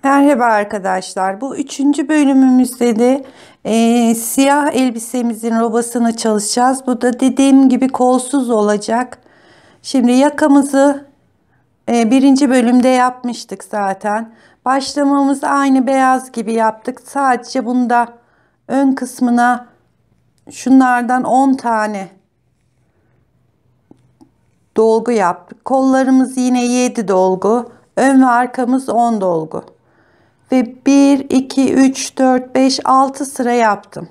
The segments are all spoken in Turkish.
Merhaba arkadaşlar. Bu üçüncü bölümümüzde de siyah elbisemizin robasını çalışacağız. Bu da dediğim gibi kolsuz olacak. Şimdi yakamızı birinci bölümde yapmıştık zaten. Başlamamızı aynı beyaz gibi yaptık. Sadece bunda ön kısmına şunlardan 10 tane dolgu yaptık. Kollarımız yine 7 dolgu. Ön ve arkamız 10 dolgu. Ve 1, 2, 3, 4, 5, 6 sıra yaptım.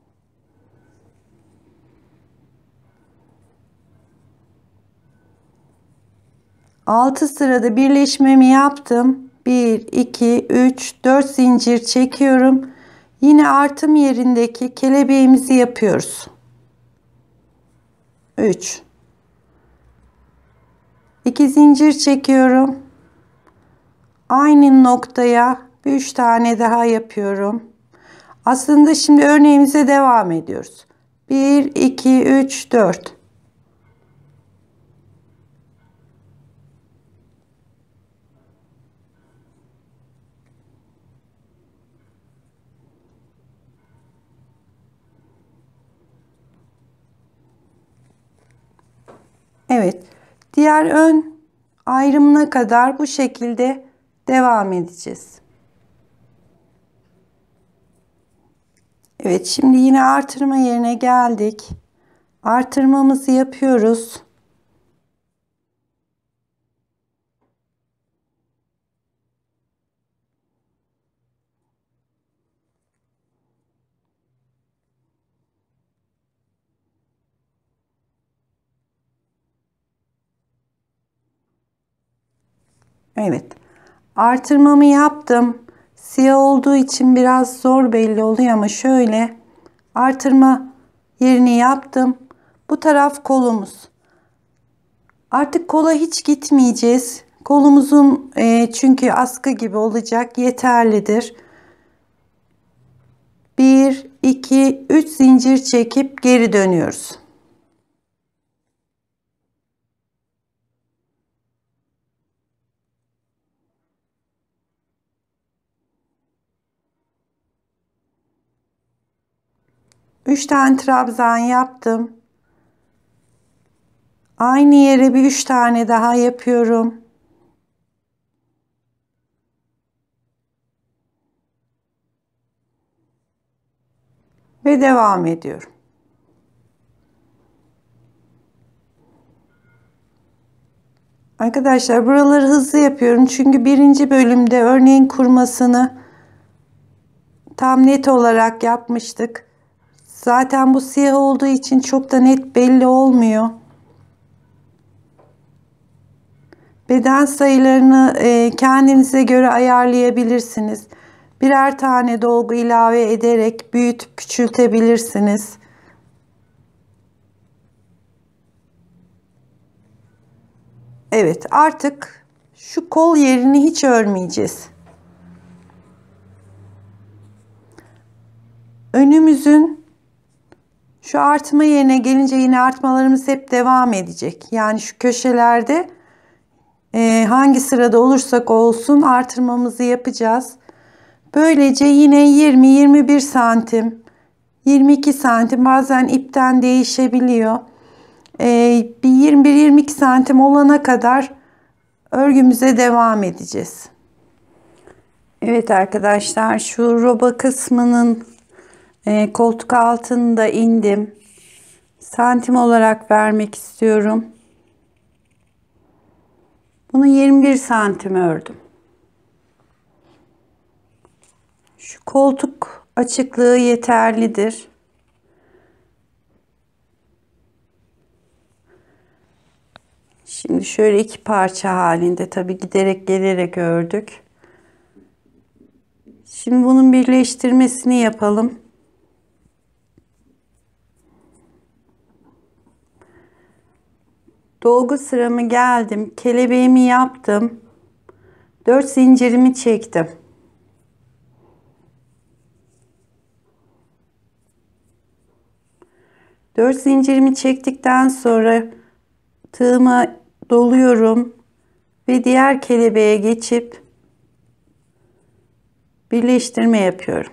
Altı sırada birleşmemi yaptım. 1, 2, 3, 4 zincir çekiyorum. Yine artım yerindeki kelebeğimizi yapıyoruz. 3, 2 zincir çekiyorum. Aynı noktaya 3 tane daha yapıyorum. Aslında şimdi örneğimize devam ediyoruz. 1, 2, 3, 4. Evet. Diğer ön ayrımına kadar bu şekilde devam edeceğiz. Evet, şimdi yine artırma yerine geldik. Artırmamızı yapıyoruz. Evet. Artırmamı yaptım. Siyah olduğu için biraz zor belli oluyor ama şöyle artırma yerini yaptım. Bu taraf kolumuz. Artık kola hiç gitmeyeceğiz. Kolumuzun çünkü askı gibi olacak, yeterlidir. 1, 2, 3 zincir çekip geri dönüyoruz. Üç tane trabzan yaptım. Aynı yere bir 3 tane daha yapıyorum. Ve devam ediyorum. Arkadaşlar buraları hızlı yapıyorum. Çünkü birinci bölümde örneğin kurmasını tam net olarak yapmıştık. Zaten bu siyah olduğu için çok da net belli olmuyor. Beden sayılarını kendinize göre ayarlayabilirsiniz. Birer tane dolgu ilave ederek büyütüp küçültebilirsiniz. Evet, artık şu kol yerini hiç örmeyeceğiz. Önümüzün şu artma yerine gelince yine artmalarımız hep devam edecek. Yani şu köşelerde hangi sırada olursak olsun artırmamızı yapacağız. Böylece yine 20-21 santim, 22 santim, bazen ipten değişebiliyor. Bir 21-22 santim olana kadar örgümüze devam edeceğiz. Evet arkadaşlar, şu roba kısmının koltuk altını da indim. Santim olarak vermek istiyorum. Bunu 21 santim ördüm. Şu koltuk açıklığı yeterlidir. Şimdi şöyle iki parça halinde, tabi giderek gelerek ördük. Şimdi bunun birleştirmesini yapalım. Dolgu sıramı geldim. Kelebeğimi yaptım. 4 zincirimi çektim. Dört zincirimi çektikten sonra tığımı doluyorum ve diğer kelebeğe geçip birleştirme yapıyorum.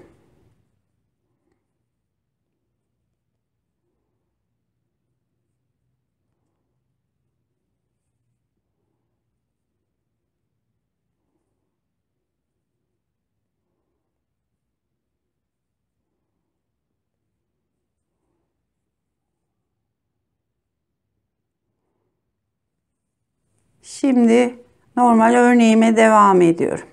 Şimdi normal örneğime devam ediyorum.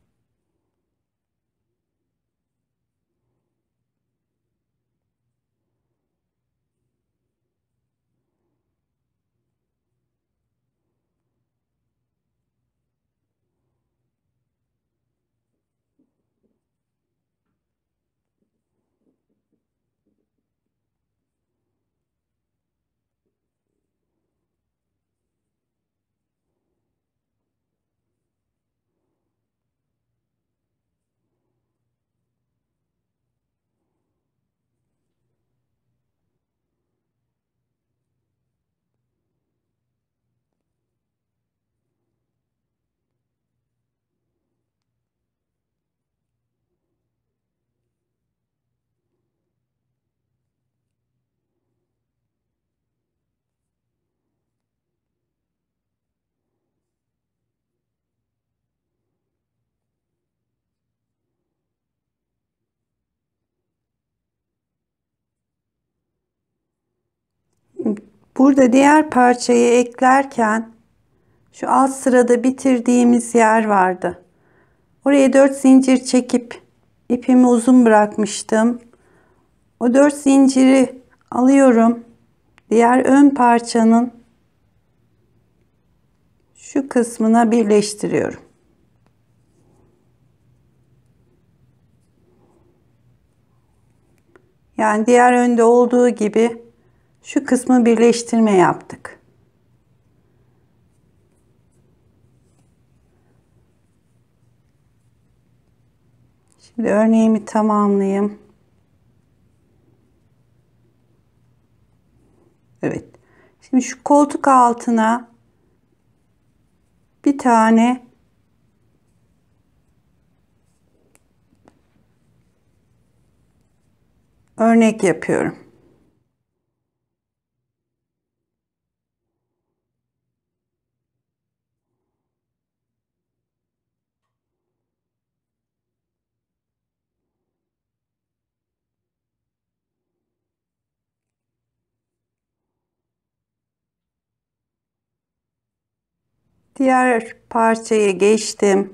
Burada diğer parçayı eklerken şu alt sırada bitirdiğimiz yer vardı. Oraya 4 zincir çekip ipimi uzun bırakmıştım. O 4 zinciri alıyorum. Diğer ön parçanın şu kısmına birleştiriyorum. Yani diğer önde olduğu gibi şu kısmı birleştirme yaptık. Şimdi örneğimi tamamlayayım. Evet. Şimdi şu koltuk altına bir tane örnek yapıyorum. Diğer parçaya geçtim.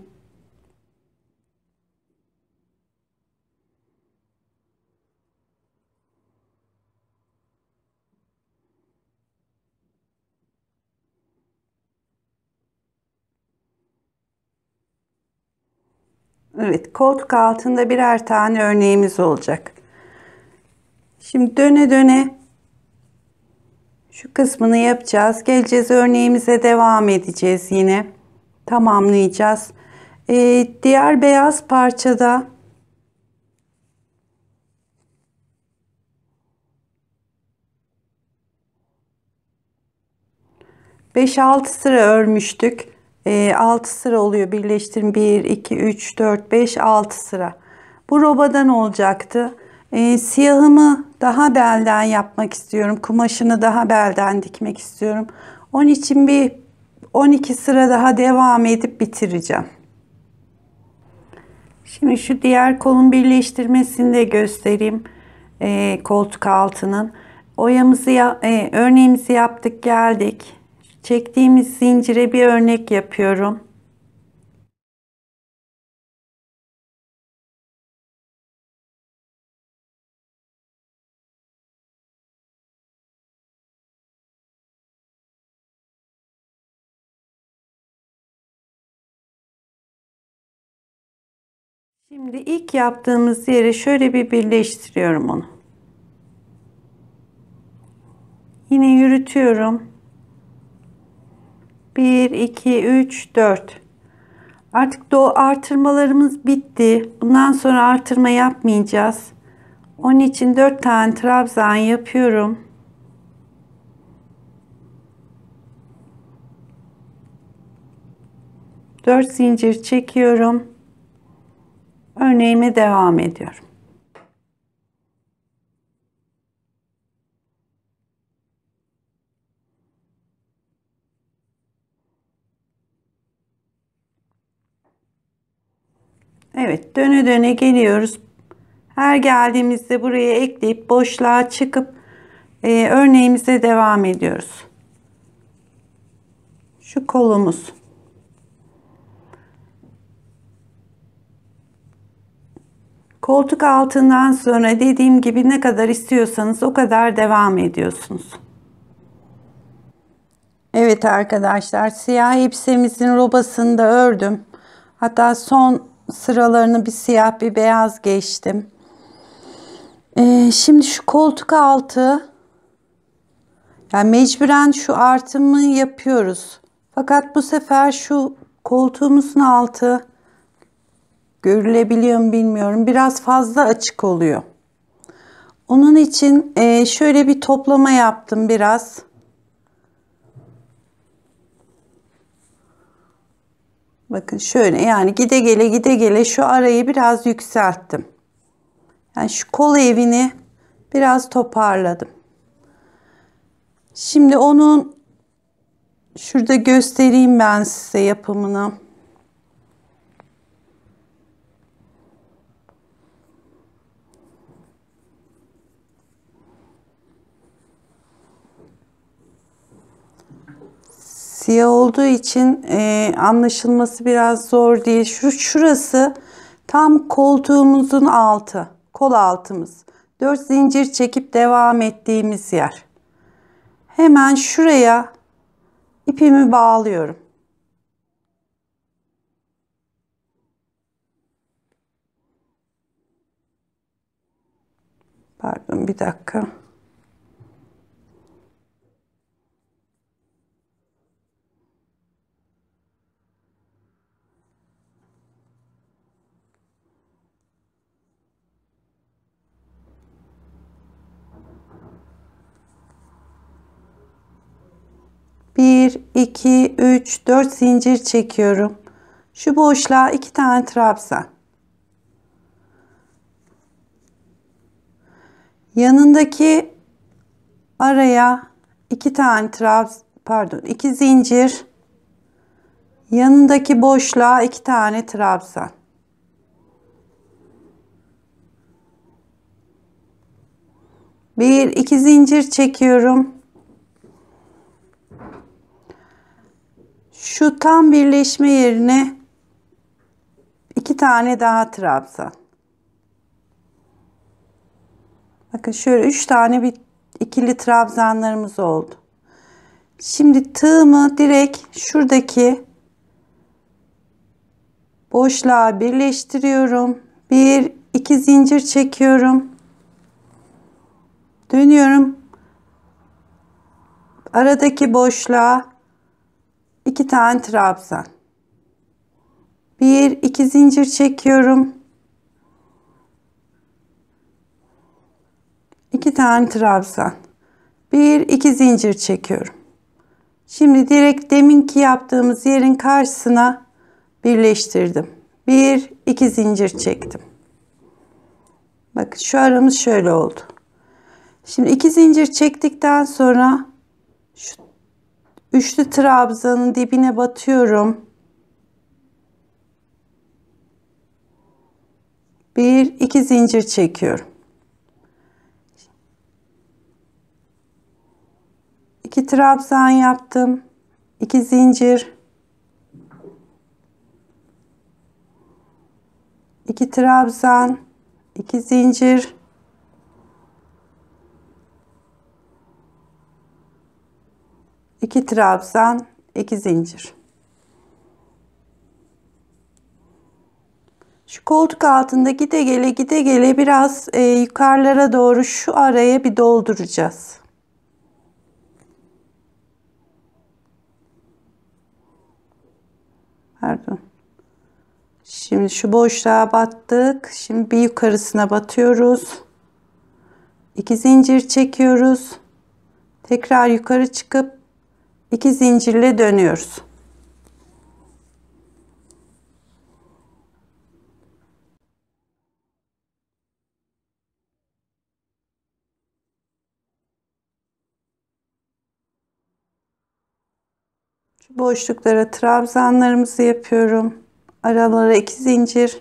Evet, koltuk altında birer tane örneğimiz olacak. Şimdi döne döne şu kısmını yapacağız. Geleceğiz, örneğimize devam edeceğiz yine. Tamamlayacağız. Diğer beyaz parçada 5-6 sıra örmüştük. 6 sıra oluyor. Birleştirin 1, 2, 3, 4, 5, 6 sıra. Bu robadan olacaktı. Siyahımı daha belden yapmak istiyorum. Kumaşını daha belden dikmek istiyorum. Onun için bir 12 sıra daha devam edip bitireceğim. Şimdi şu diğer kolun birleştirmesini de göstereyim. Koltuk altının. Oyamızı örneğimizi yaptık, geldik. Çektiğimiz zincire bir örnek yapıyorum. Şimdi ilk yaptığımız yere şöyle bir birleştiriyorum onu. Yine yürütüyorum. 1, 2, 3, 4. Artık artırmalarımız bitti. Bundan sonra artırma yapmayacağız. Onun için 4 tane trabzan yapıyorum. Dört zincir çekiyorum. Örneğime devam ediyorum. Evet, döne döne geliyoruz. Her geldiğimizde buraya ekleyip boşluğa çıkıp örneğimize devam ediyoruz. Şu kolumuz. Koltuk altından sonra dediğim gibi ne kadar istiyorsanız o kadar devam ediyorsunuz. Evet arkadaşlar, siyah elbisemizin robasını da ördüm. Hatta son sıralarını bir siyah bir beyaz geçtim. Şimdi şu koltuk altı, yani mecburen şu artımı yapıyoruz. Fakat bu sefer şu koltuğumuzun altı, görülebiliyor mu bilmiyorum, biraz fazla açık oluyor. Onun için şöyle bir toplama yaptım biraz. Bakın şöyle, yani gide gele gide gele şu arayı biraz yükselttim. Yani şu kol evini biraz toparladım. Şimdi onun şurada göstereyim ben size yapımını. Siyah olduğu için anlaşılması biraz zor değil. Şurası tam koltuğumuzun altı, kol altımız. 4 zincir çekip devam ettiğimiz yer. Hemen şuraya ipimi bağlıyorum. Pardon, bir dakika. Bir, iki, üç, 4 zincir çekiyorum. Şu boşluğa 2 tane trabzan. Yanındaki araya 2 tane pardon, 2 zincir. Yanındaki boşluğa 2 tane trabzan. Bir, iki zincir çekiyorum. Şu tam birleşme yerine 2 tane daha trabzan. Bakın şöyle 3 tane bir ikili trabzanlarımız oldu. Şimdi tığımı direkt şuradaki boşluğa birleştiriyorum. Bir, iki zincir çekiyorum. Dönüyorum. Aradaki boşluğa 2 tane trabzan. Bir, iki zincir çekiyorum. 2 tane trabzan. Bir, iki zincir çekiyorum. Şimdi direkt deminki yaptığımız yerin karşısına birleştirdim. Bir, iki zincir çektim. Bakın şu aramız şöyle oldu. Şimdi 2 zincir çektikten sonra şu üçlü trabzanın dibine batıyorum. Bir, iki zincir çekiyorum. 2 trabzan yaptım. 2 zincir. 2 trabzan. 2 zincir. 2 trabzan. 2 zincir. Şu koltuk altında gide gele gide gele biraz yukarılara doğru şu araya bir dolduracağız. Pardon. Şimdi şu boşluğa battık. Şimdi bir yukarısına batıyoruz. 2 zincir çekiyoruz. Tekrar yukarı çıkıp 2 zincirle dönüyoruz. . . 。 . . . . . . . . . . . . . . . . . . . . . . . . . . . . . . . . . . . . . . . . . . . . . . . . . . . . . . . . . . . . . . . . . . . . . . . . . . . . . . . . Şu boşluklara trabzanlarımızı yapıyorum. Aralara 2 zincir.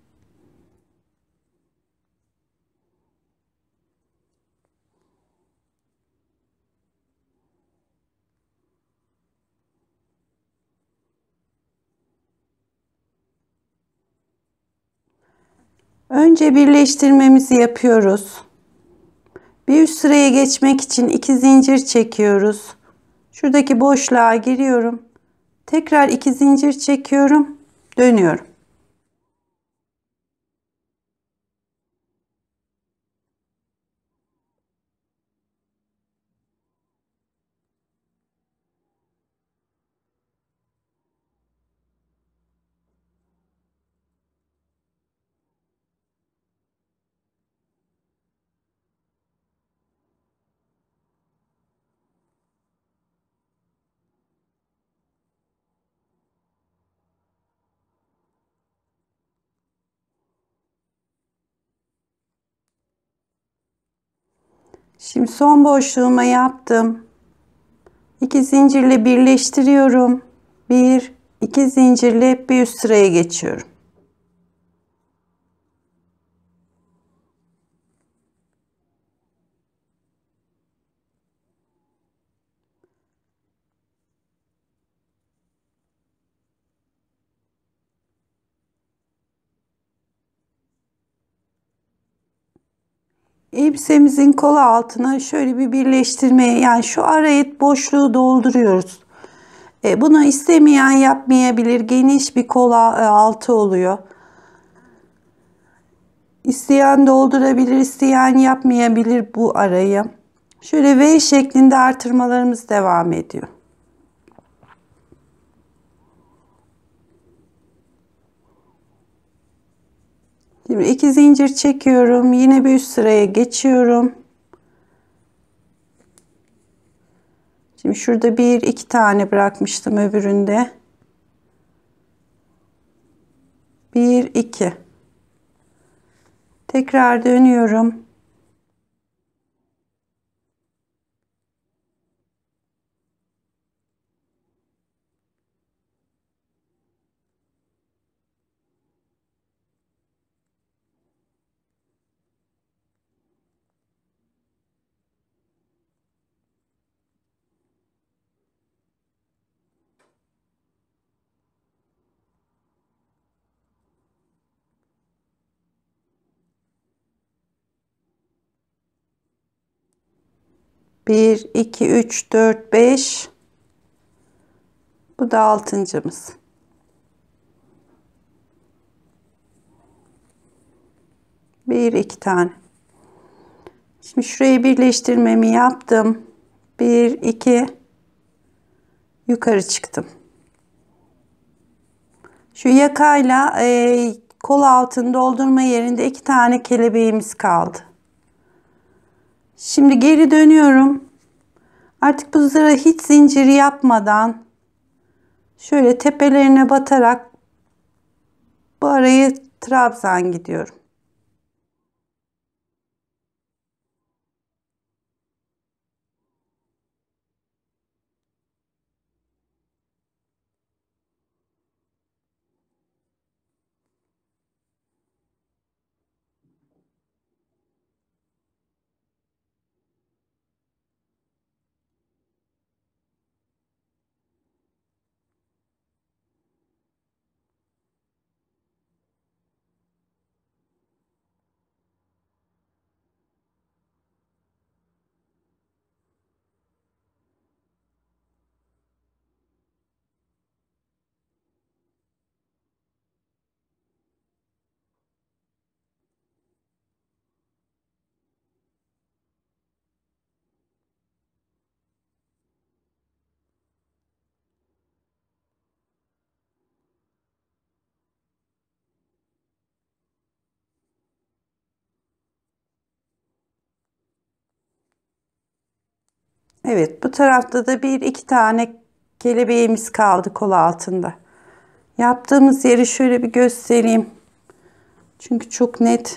Önce birleştirmemizi yapıyoruz. Bir üst sıraya geçmek için 2 zincir çekiyoruz. Şuradaki boşluğa giriyorum. Tekrar 2 zincir çekiyorum. Dönüyorum. Şimdi son boşluğuma yaptım. 2 zincirle birleştiriyorum. 1 2 zincirle bir üst sıraya geçiyorum. Elbisemizin kolu altına şöyle bir birleştirme, yani şu arayı boşluğu dolduruyoruz. Bunu istemeyen yapmayabilir. Geniş bir kol altı oluyor. İsteyen doldurabilir, isteyen yapmayabilir bu arayı. Şöyle V şeklinde artırmalarımız devam ediyor. Şimdi 2 zincir çekiyorum. Yine bir üst sıraya geçiyorum. Şimdi şurada 1 2 tane bırakmıştım öbüründe. 1 2. Tekrar dönüyorum. Bir, iki, üç, dört, beş. Bu da altıncımız. Bir, iki tane. Şimdi şurayı birleştirmemi yaptım. Bir, iki. Yukarı çıktım. Şu yakayla kol altını doldurma yerinde 2 tane kelebeğimiz kaldı. Şimdi geri dönüyorum. Artık bu sıra hiç zincir yapmadan şöyle tepelerine batarak bu arayı trabzan gidiyorum. Evet, bu tarafta da bir iki tane kelebeğimiz kaldı kol altında. Yaptığımız yeri şöyle bir göstereyim. Çünkü çok net.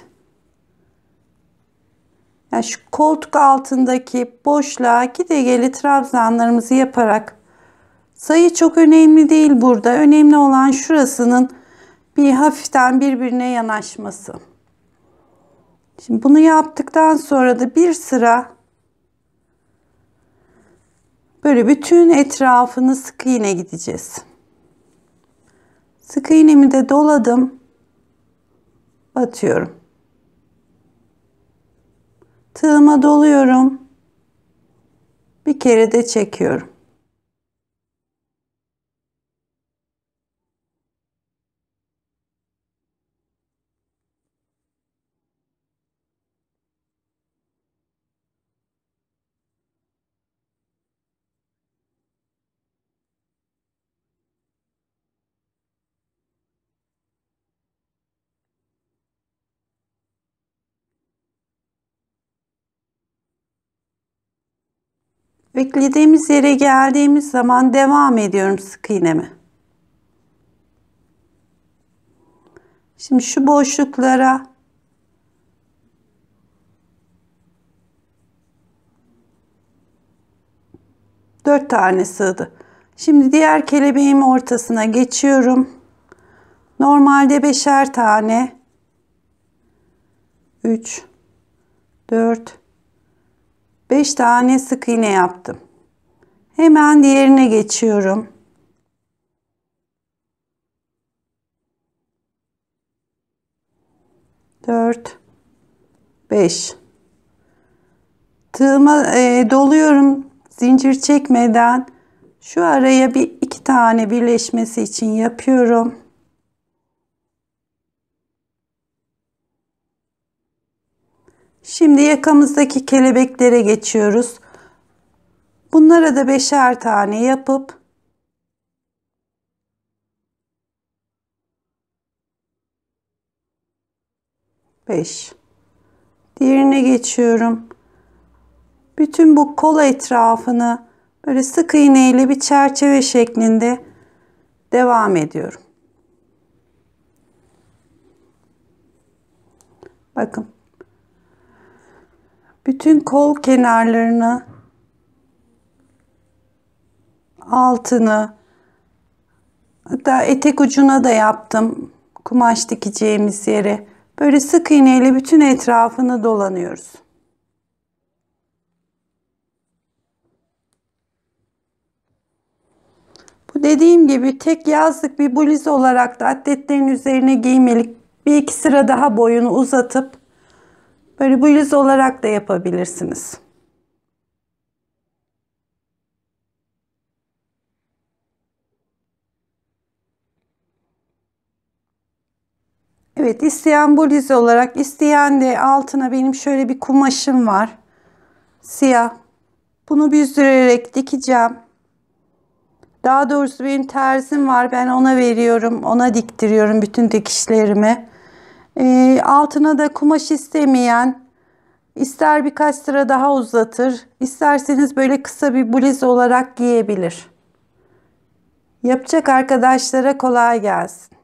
Yani şu koltuk altındaki boşluğa gide gele trabzanlarımızı yaparak Sayı çok önemli değil burada. Önemli olan şurasının bir hafiften birbirine yanaşması. Şimdi bunu yaptıktan sonra da bir sıra böyle bütün etrafını sık iğne gideceğiz. Sık iğnemi de doladım. Batıyorum. Tığıma doluyorum. Bir kere de çekiyorum. Beklediğimiz yere geldiğimiz zaman devam ediyorum sık iğnemi. Şimdi şu boşluklara dört tane sığdı. Şimdi diğer kelebeğimin ortasına geçiyorum. Normalde beşer tane. 3 4 5 tane sık iğne yaptım. Hemen diğerine geçiyorum. Dört, 5. Tığıma doluyorum zincir çekmeden. Şu araya bir iki tane birleşmesi için yapıyorum. Şimdi yakamızdaki kelebeklere geçiyoruz. Bunlara da beşer tane yapıp beş. Diğerine geçiyorum. Bütün bu kol etrafını böyle sık iğne ile bir çerçeve şeklinde devam ediyorum. Bakın. Bütün kol kenarlarını, altını, hatta etek ucuna da yaptım. Kumaş dikeceğimiz yere. Böyle sık iğne ile bütün etrafını dolanıyoruz. Bu dediğim gibi tek yazlık bir bluz olarak da atletlerin üzerine giymelik bir iki sıra daha boyunu uzatıp böyle bluz olarak da yapabilirsiniz. Evet, isteyen bluz olarak, isteyen de altına benim şöyle bir kumaşım var. Siyah. Bunu büzdürerek dikeceğim. Daha doğrusu benim terzim var. Ben ona veriyorum. Ona diktiriyorum bütün dikişlerimi. Altına da kumaş istemeyen ister birkaç sıra daha uzatır, isterseniz böyle kısa bir bluz olarak giyebilir. Yapacak arkadaşlara kolay gelsin.